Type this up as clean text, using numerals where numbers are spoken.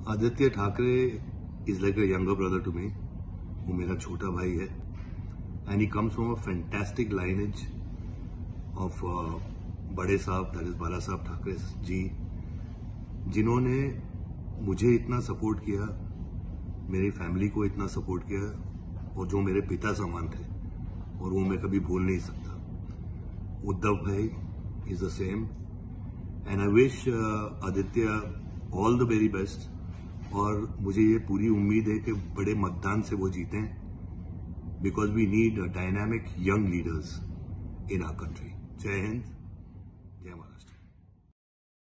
Aditya Thackeray is like a younger brother to me. वो मेरा छोटा भाई है and he comes from a fantastic lineage of बड़े साहब, that is बाला साहब ठाकरे जी, जिन्होंने मुझे इतना सपोर्ट किया, मेरी फैमिली को इतना सपोर्ट किया और जो मेरे पिता समान थे और वो मैं कभी भूल नहीं सकता. उद्धव भाई is the same and I wish Aditya all the very best. और मुझे ये पूरी उम्मीद है कि बड़े मतदान से वो जीतें because we need dynamic young leaders in our country. जय हिंद.